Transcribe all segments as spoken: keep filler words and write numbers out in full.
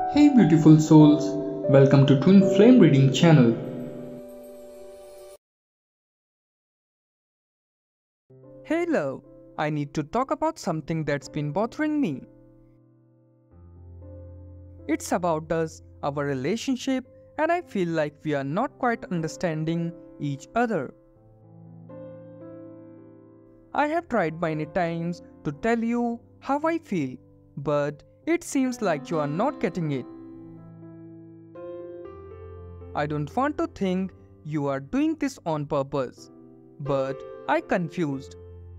Hey beautiful souls, welcome to Twin Flame Reading channel. Hey love, I need to talk about something that's been bothering me. It's about us, our relationship, and I feel like we are not quite understanding each other. I have tried many times to tell you how I feel, but it seems like you are not getting it. I don't want to think you are doing this on purpose, but I confused.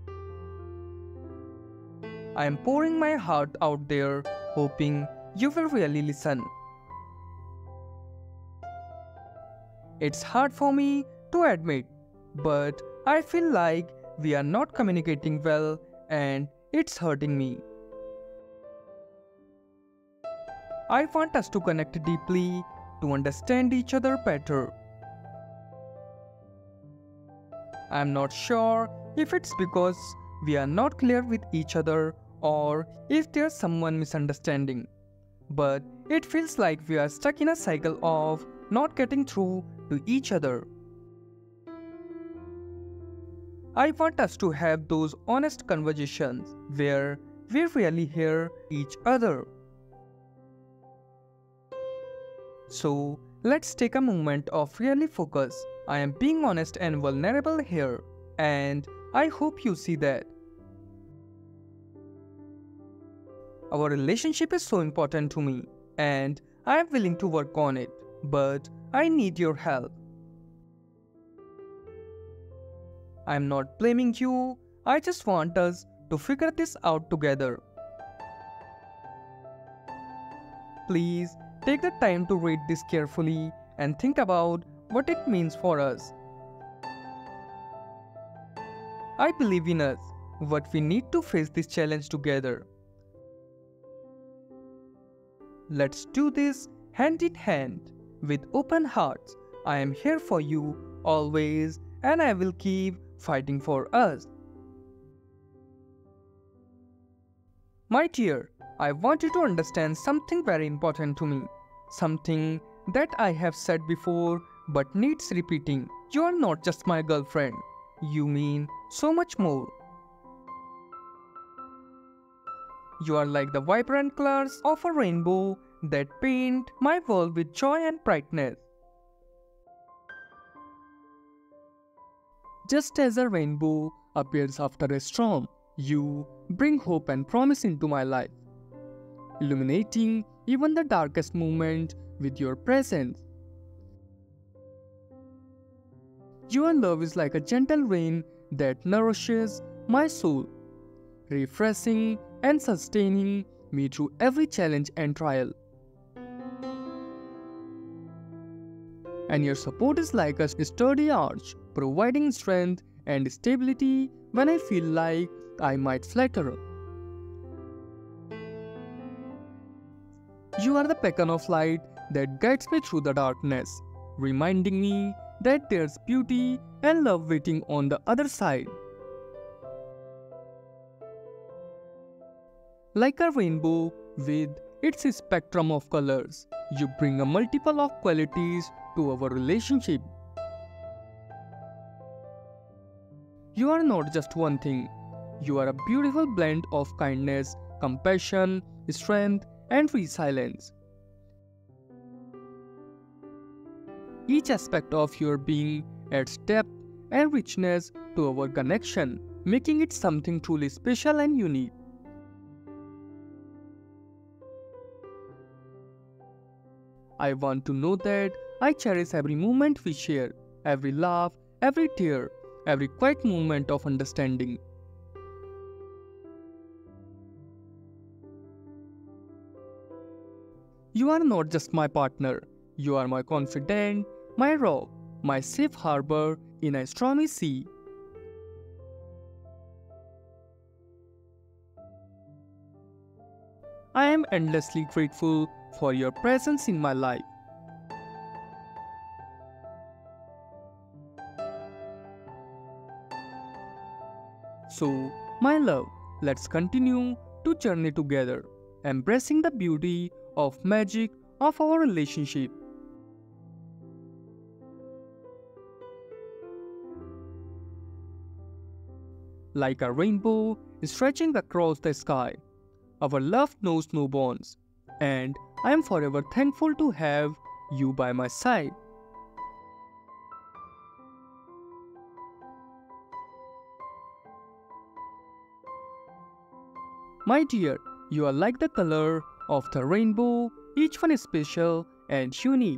I am pouring my heart out there, hoping you will really listen. It's hard for me to admit, but I feel like we are not communicating well and it's hurting me. I want us to connect deeply, to understand each other better. I'm not sure if it's because we are not clear with each other or if there's someone misunderstanding. But it feels like we are stuck in a cycle of not getting through to each other. I want us to have those honest conversations where we really hear each other. So let's take a moment of really focus. I am being honest and vulnerable here, and I hope you see that. Our relationship is so important to me, and I am willing to work on it, but I need your help. I am not blaming you, I just want us to figure this out together. Please take the time to read this carefully and think about what it means for us. I believe in us, but we need to face this challenge together. Let's do this hand in hand, with open hearts. I am here for you, always, and I will keep fighting for us. My dear, I want you to understand something very important to me. Something that I have said before but needs repeating. You are not just my girlfriend. You mean so much more. You are like the vibrant colors of a rainbow that paint my world with joy and brightness. Just as a rainbow appears after a storm, you bring hope and promise into my life, illuminating even the darkest moment with your presence. Your love is like a gentle rain that nourishes my soul, refreshing and sustaining me through every challenge and trial. And your support is like a sturdy arch, providing strength and stability when I feel like I might flatter. You are the beacon of light that guides me through the darkness, reminding me that there's beauty and love waiting on the other side. Like a rainbow with its spectrum of colors, you bring a multiple of qualities to our relationship. You are not just one thing. You are a beautiful blend of kindness, compassion, strength, and resilience. Each aspect of your being adds depth and richness to our connection, making it something truly special and unique. I want to know that I cherish every moment we share, every laugh, every tear, every quiet moment of understanding. You are not just my partner, you are my confidant, my rock, my safe harbor in a stormy sea. I am endlessly grateful for your presence in my life. So, my love, let's continue to journey together, embracing the beauty of magic of our relationship. Like a rainbow stretching across the sky, our love knows no bonds, and I am forever thankful to have you by my side. My dear, you are like the color of the rainbow, each one is special and unique.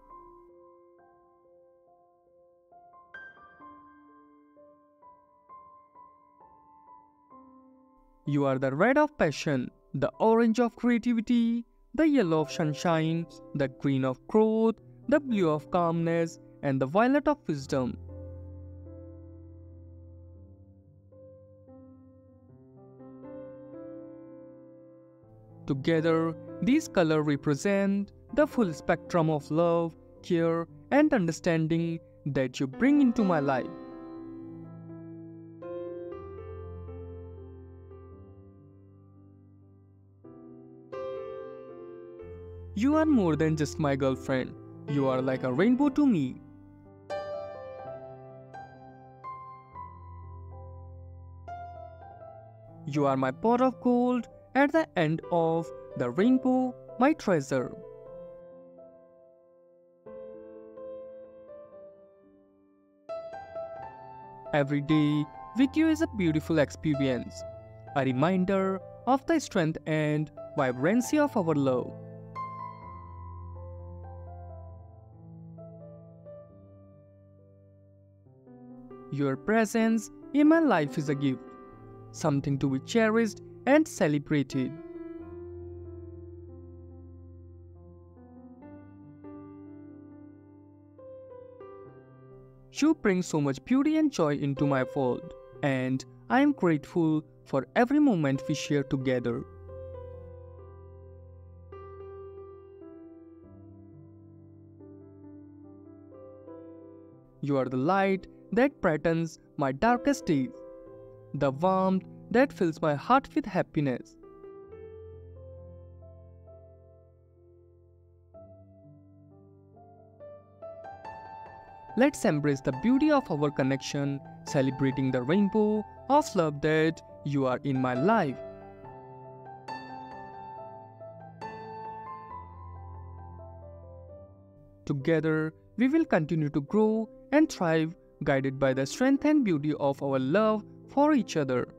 You are the red of passion, the orange of creativity, the yellow of sunshine, the green of growth, the blue of calmness, and the violet of wisdom. Together, these colors represent the full spectrum of love, care, and understanding that you bring into my life. You are more than just my girlfriend. You are like a rainbow to me. You are my pot of gold at the end of the rainbow, my treasure. Every day with you is a beautiful experience, a reminder of the strength and vibrancy of our love. Your presence in my life is a gift, something to be cherished and celebrated. You bring so much beauty and joy into my world, and I am grateful for every moment we share together. You are the light that brightens my darkest days, the warmth that fills my heart with happiness. Let's embrace the beauty of our connection, celebrating the rainbow of love that you are in my life. Together, we will continue to grow and thrive, guided by the strength and beauty of our love for each other.